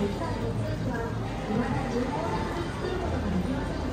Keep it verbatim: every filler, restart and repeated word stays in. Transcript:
実は岩田重工作することができます。